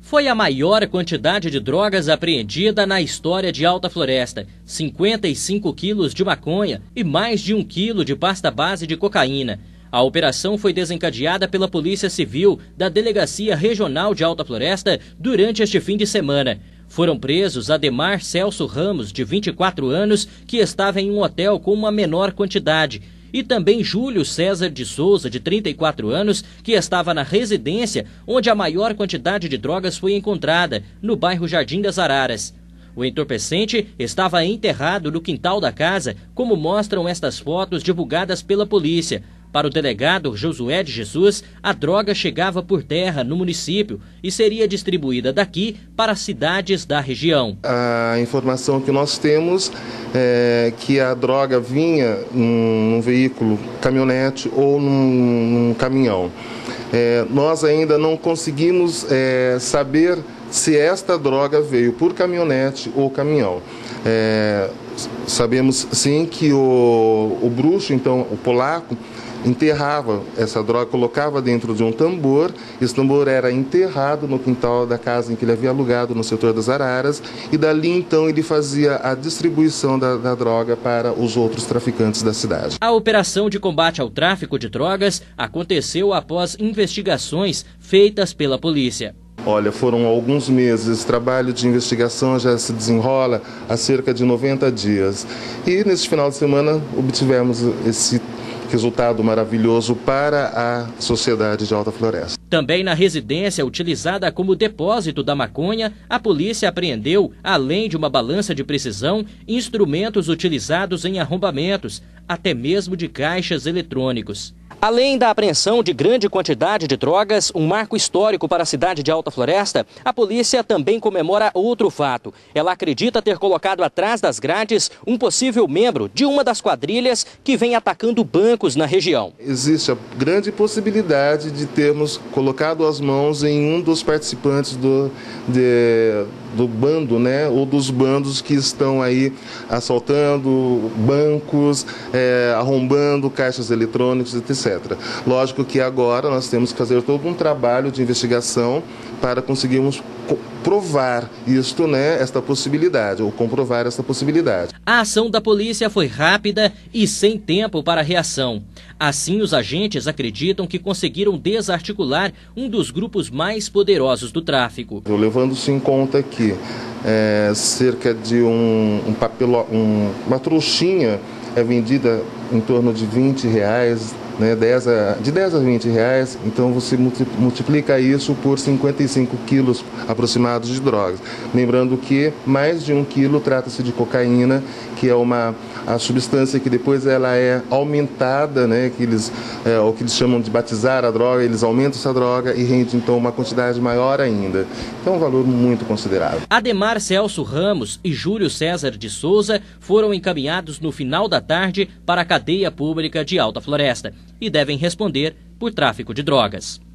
Foi a maior quantidade de drogas apreendida na história de Alta Floresta. 55 quilos de maconha e mais de 1 quilo de pasta base de cocaína. A operação foi desencadeada pela Polícia Civil da Delegacia Regional de Alta Floresta durante este fim de semana. Foram presos Ademar Celso Ramos, de 24 anos, que estava em um hotel com uma menor quantidade, e também Júlio César de Souza, de 34 anos, que estava na residência onde a maior quantidade de drogas foi encontrada, no bairro Jardim das Araras. O entorpecente estava enterrado no quintal da casa, como mostram estas fotos divulgadas pela polícia. Para o delegado Josué de Jesus, a droga chegava por terra no município e seria distribuída daqui para cidades da região. A informação que nós temos é que a droga vinha num veículo, caminhonete ou num caminhão. Nós ainda não conseguimos saber se esta droga veio por caminhonete ou caminhão. Sabemos sim que o bruxo, então o polaco, enterrava essa droga, colocava dentro de um tambor. Esse tambor era enterrado no quintal da casa em que ele havia alugado no setor das Araras, e dali então ele fazia a distribuição da droga para os outros traficantes da cidade. A operação de combate ao tráfico de drogas aconteceu após investigações feitas pela polícia. Olha, foram alguns meses, esse trabalho de investigação já se desenrola há cerca de 90 dias. E nesse final de semana obtivemos esse resultado maravilhoso para a sociedade de Alta Floresta. Também na residência utilizada como depósito da maconha, a polícia apreendeu, além de uma balança de precisão, instrumentos utilizados em arrombamentos, até mesmo de caixas eletrônicos. Além da apreensão de grande quantidade de drogas, um marco histórico para a cidade de Alta Floresta, a polícia também comemora outro fato. Ela acredita ter colocado atrás das grades um possível membro de uma das quadrilhas que vem atacando bancos na região. Existe a grande possibilidade de termos colocado as mãos em um dos participantes do bando, né, ou dos bandos que estão aí assaltando bancos, arrombando caixas eletrônicos, etc. Lógico que agora nós temos que fazer todo um trabalho de investigação para conseguirmos provar isto, né, esta possibilidade, ou comprovar esta possibilidade. A ação da polícia foi rápida e sem tempo para reação. Assim, os agentes acreditam que conseguiram desarticular um dos grupos mais poderosos do tráfico. Levando-se em conta que cerca de uma trouxinha é vendida em torno de R$20, né, de 10 a 20 reais, então você multiplica isso por 55 quilos aproximados de drogas. Lembrando que mais de 1 quilo trata-se de cocaína, que é a substância que depois ela é aumentada, né, o que eles chamam de batizar a droga, eles aumentam essa droga e rende então uma quantidade maior ainda. Então é um valor muito considerável. Ademar Celso Ramos e Júlio César de Souza foram encaminhados no final da tarde para a cadeia pública de Alta Floresta e devem responder por tráfico de drogas.